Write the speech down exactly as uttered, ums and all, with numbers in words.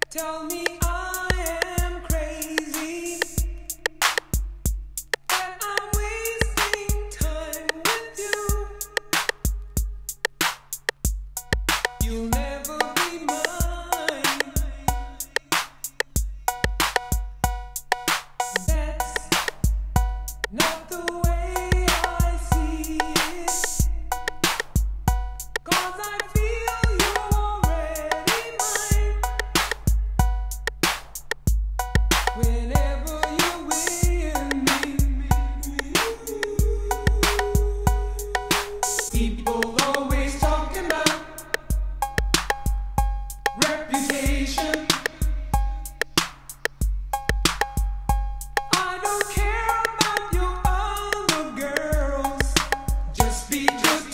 Tell me I am crazy, that I'm wasting time with you. You'll never be mine. That's not the way I see it, 'cause I feel you're already mine. Whenever you're with me, people always talking about reputation. I don't care about your other girls. Just be, just